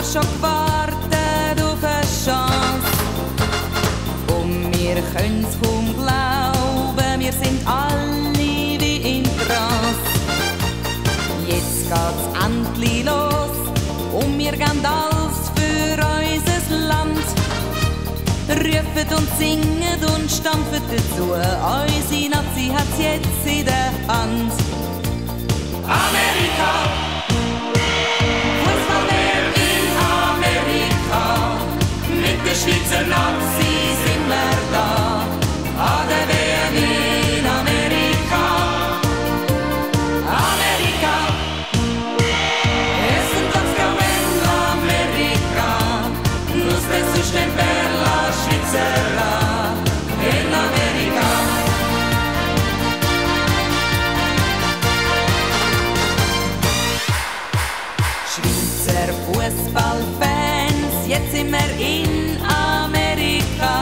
schon gewartet auf eine Chance. Und wir können's kaum glauben, wir sind alle wie in Trance. Jetzt geht's endlich los und wir geben alles für unser Land. Rufen und singen und stampfen dazu, unsere Nazi hat's jetzt in der Hand. Amerika! Fußball-WM in Amerika, mit der Schweizer Nazi sind wir da. An der WM in Amerika, Amerika. Es sind ganz in Amerika, usted susten per la Svizzera in Amerika. Schweizer Fußballfans, jetzt sind wir in Amerika.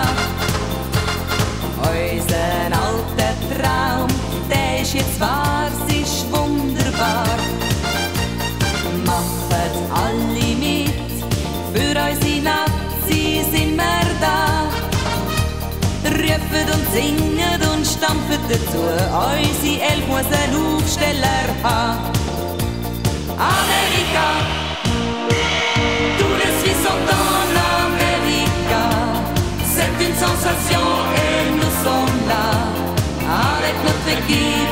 Unser alter Traum, der ist jetzt wahr, es ist wunderbar. Macht alle mit, für unsere Nazi sind wir da. Rufen und singen und stampfen dazu, unsere Elf muss einen Aufsteller haben. Amerika, tous les Suisses sont en Amerika, c'est une sensation et nous sommes là, avec notre équipe.